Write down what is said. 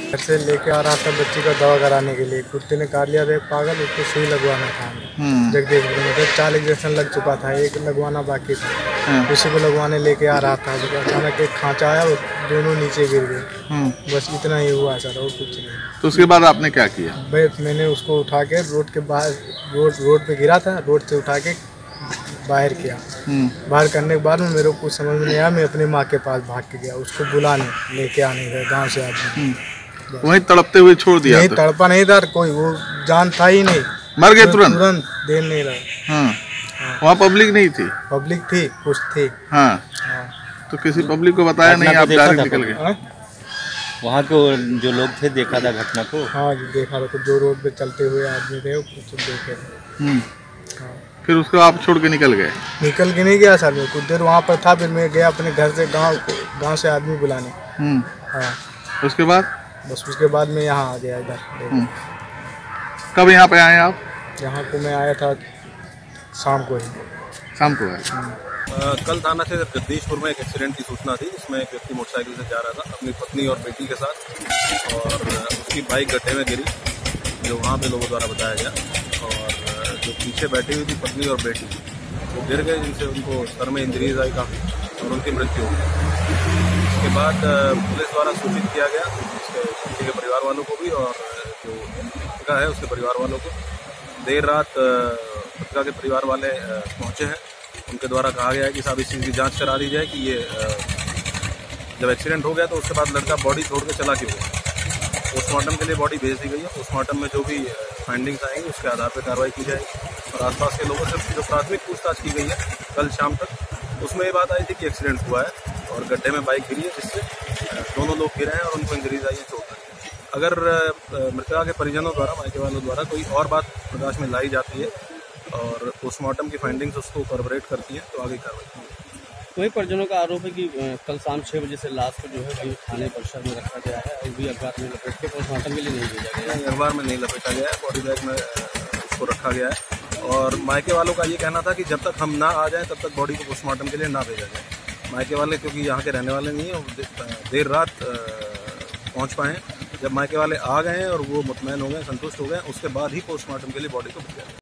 घर से लेके आ रहा था बच्ची का दवा कराने के लिए, कुत्ते ने काट लिया था एक पागल, उसको सुई लगवाना था जगदीशपुर में। तो 4 इंजेक्शन लग चुका था, एक लगवाना बाकी था, उसी को लगवाने लेके आ रहा था। अचानक एक खांचा आया, दोनों नीचे गिर गए। बस इतना ही हुआ सर, और कुछ नहीं। तो उसके बाद आपने क्या किया? मैंने उसको उठा के रोड के बाहर, रोड पे गिरा था, रोड से उठा के बाहर किया। बाहर करने के बाद में मेरे को कुछ समझ में नहीं आया, मैं अपनी माँ के पास भाग के गया उसको बुलाने, लेके आने गए गाँव से आदमी। वहीं तड़पते हुए छोड़ दिया? नहीं, तड़पा नहीं था कोई, वो जान था ही नहीं, मर गए तुरंत? तुरंत देर नहीं रहा। वहाँ पब्लिक नहीं थी? पब्लिक थी, कुछ थी। हाँ। तो किसी पब्लिक को बताया नहीं, आप डायरेक्ट निकल गए? वहाँ के जो लोग थे देखा था घटना को? हाँ जी, देखा था, जो रोड पे चलते हुए आदमी थे कुछ देखे थे। फिर उसको आप छोड़ के निकल गए? निकल के नहीं गया सर, मैं कुछ देर वहाँ पर था, फिर मैं गया अपने घर से गांव से आदमी बुलाने। हाँ। उसके बाद? बस उसके बाद मैं यहाँ आ गया इधर। कब यहाँ पे आए आप? यहाँ को मैं आया था शाम को ही। शाम को आए? कल थाना से जगदीशपुर में एक एक्सीडेंट की सूचना थी, जिसमें एक व्यक्ति मोटरसाइकिल से जा रहा था अपनी पत्नी और बेटी के साथ, और उसकी बाइक गड्ढे में गिरी, जो वहाँ पे लोगों द्वारा बताया गया। और जो पीछे बैठी हुई थी पत्नी और बेटी, वो गिर गए, जिनसे उनको सर में इंजरीज आई काफ़ी, और उनकी मृत्यु हो गई। इसके बाद पुलिस द्वारा सूचित किया गया उसके बच्चे के परिवार वालों को भी, और जो मृतका है उसके परिवार वालों को। देर रात मृतका के परिवार वाले पहुँचे हैं, उनके द्वारा कहा गया है कि साहब इस चीज़ की जांच करा दी जाए कि ये जब एक्सीडेंट हो गया तो उसके बाद लड़का बॉडी छोड़ के चला क्यों गया। पोस्टमार्टम के लिए बॉडी भेज दी गई है। पोस्टमार्टम में जो भी फाइंडिंग्स आएंगी उसके आधार पर कार्रवाई की जाएगी। और आसपास के लोगों से जो प्राथमिक पूछताछ की गई है कल शाम तक, उसमें ये बात आई थी कि एक्सीडेंट हुआ है और गड्ढे में बाइक गिरी है, जिससे दोनों लोग गिरे हैं और उनको इंजरीज आई है, चोट आई है। अगर मृतका के परिजनों द्वारा, मायके वालों द्वारा कोई और बात प्रकाश में लाई जाती है और पोस्टमार्टम की फाइंडिंग्स उसको कॉर्पोरेट करती है तो आगे कार्रवाई। वही परिजनों का आरोप है कि कल शाम 6 बजे से लाश को जो है वही थाने परिसर में रखा गया है, और भी अखबार में लपेट के पोस्टमार्टम के लिए नहीं भेजा गया है। अखबार में नहीं लपेटा गया है, बॉडी बैग में उसको रखा गया है। और मायके वालों का ये कहना था कि जब तक हम ना आ जाएं तब तक बॉडी को पोस्टमार्टम के लिए ना भेजा जाए। मायके वाले क्योंकि यहाँ के रहने वाले नहीं हैं, देर रात पहुँच पाए। जब मायके वाले आ गए हैं और वो मुतमैन हो गए, संतुष्ट हो गए, उसके बाद ही पोस्टमार्टम के लिए बॉडी को भेजा।